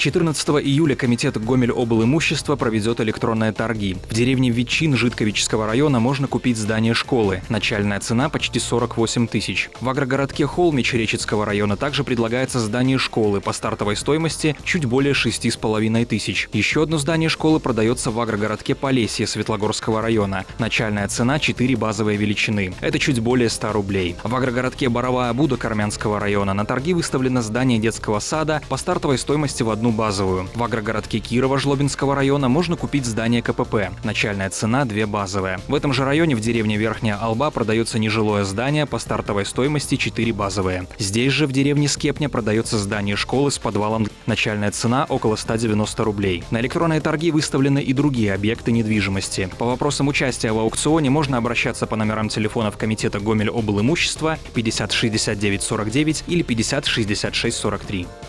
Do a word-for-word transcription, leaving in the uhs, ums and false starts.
четырнадцатого июля комитет Гомель-облимущества проведет электронные торги. В деревне Ветчин Житковичского района можно купить здание школы. Начальная цена почти сорок восемь тысяч. В агрогородке Холмич Речицкого района также предлагается здание школы по стартовой стоимости чуть более шести с половиной тысяч. Еще одно здание школы продается в агрогородке Полесье Светлогорского района. Начальная цена четыре базовые величины. Это чуть более ста рублей. В агрогородке Боровая Буда Кармянского района на торги выставлено здание детского сада по стартовой стоимости в одну базовую. В агрогородке Кирова Жлобинского района можно купить здание ка пэ пэ. Начальная цена две базовые. В этом же районе в деревне Верхняя Алба продается нежилое здание по стартовой стоимости четыре базовые. Здесь же в деревне Скепня продается здание школы с подвалом. Начальная цена около ста девяноста рублей. На электронные торги выставлены и другие объекты недвижимости. По вопросам участия в аукционе можно обращаться по номерам телефонов комитета Гомель-облимущества пятьдесят шестьдесят девять сорок девять или пятьдесят шестьдесят шесть сорок три.